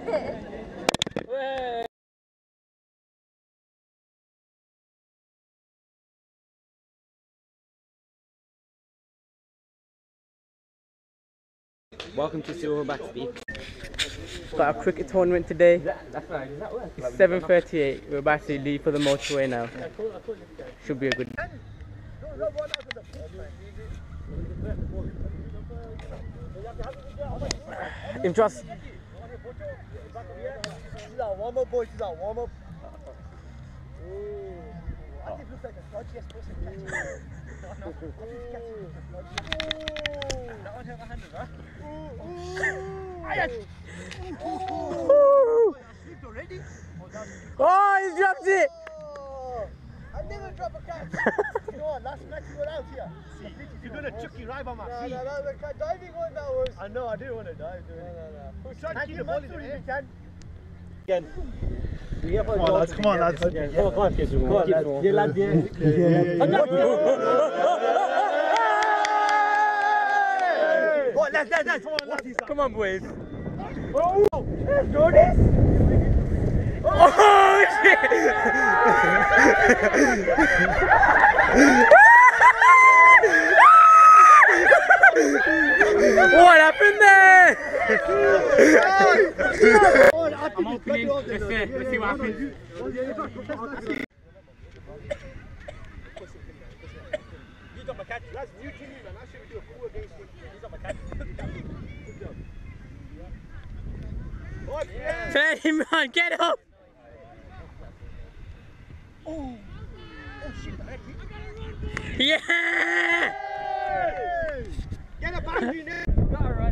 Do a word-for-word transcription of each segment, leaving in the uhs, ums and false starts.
Welcome to Silverback Speak. Got a cricket tournament today. That's right. Does that work? It's seven thirty-eight. We're about to leave for the motorway now. Should be a good. Imtrust. Warm up, boys. Warm up. I think it looks like a dodgiest person catching. No, no. That one have a hundred, right? Slipped already? Oh, he dropped it! I never drop a catch. You know what? Last match you were out here. See, you're gonna chuck your right on my feet. No, no, no. The diving one that was. I know. I didn't want to dive. No, no, no. We're trying to keep the ball in the air. Again. Come on, lads, come on, lads. Come on, come on, come on, lads. Yeah, lads, yeah. What, lads, lads, lads. Come on, boys. Oh, let's do this. Oh, shit! What happened there? I'm opening. Let's see, let's see what happens. You got my catch. That's new to me, man. I should do a coup against him. You got my catch. Good job. Turn him on, get up! Oh, oh shit. Yeah! Get up back, you now. Gotta run.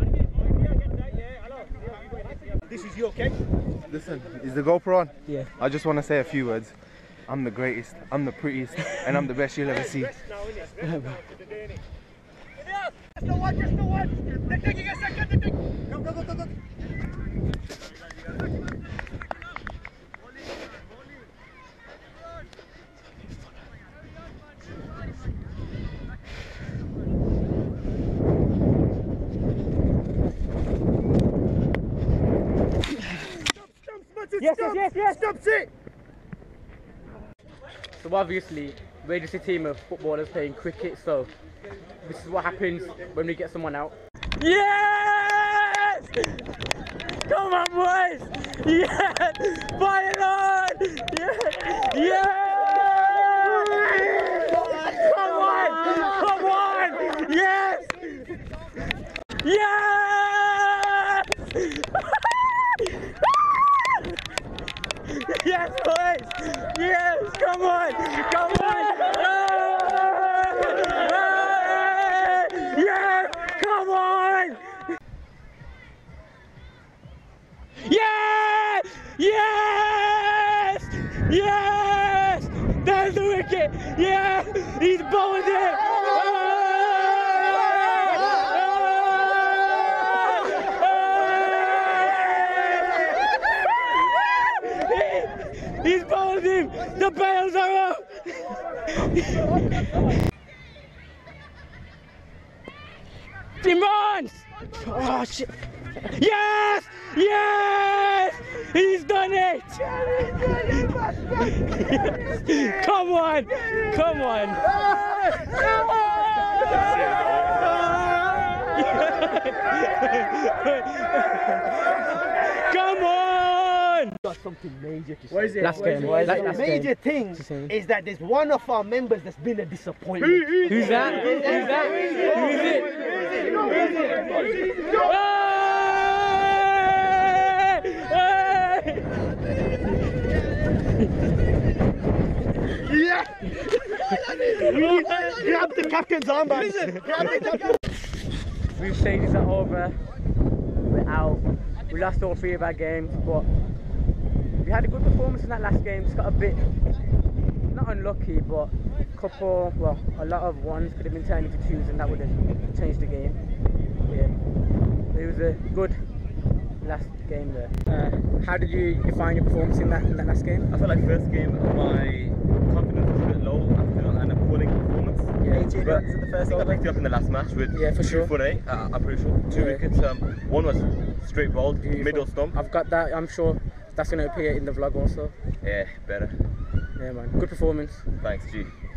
This is your cake. Listen, is the GoPro on? Yeah. I just want to say a few words. I'm the greatest, I'm the prettiest, and I'm the best you'll ever see. Just the one, just the one. They're taking a second. They're taking. Go, go, go, go, go. Yes, yes, yes, yes! Stop it! So obviously, we're just a team of footballers playing cricket, so this is what happens when we get someone out. Yes! Come on, boys! Yes! Fire on! Yes! Yes! Come on! Come on! Yes! Yes! Yes, boys! Yes! Come on! Come on! Yes! Come on! Yes! Yes! Yes! There's the wicket! Yes! He's bowled it! He's bowled him! The bails are up! Demands! Oh shit! Yes! Yes! He's done it! Come on! Come on! Come on! Got something major to say. What is it? Last game. What is it? The major thing is that there's one of our members that's been a disappointment. Who's that? Who's that? Who is it? Who is it? Yeah! Grab the captain's armband! Grab the captain! We've stages are over. We're out. We lost all three of our games, but we had a good performance in that last game. Just got a bit, not unlucky, but a couple, well, a lot of ones could have been turned into twos, and that would have changed the game. Yeah, it was a good last game there. Uh, how did you define your performance in that in that last game? I felt like first game my confidence was a bit low after an appalling performance. Yeah. eighteen But runs in the I first think I over. picked you up in the last match with Yeah, for two sure. foot eight. Uh, I'm pretty sure two Yeah. wickets. Um, one was straight bowled, Beautiful. middle stump. I've got that. I'm sure that's going to appear in the vlog also. Yeah, better. Yeah, man. Good performance. Thanks, G.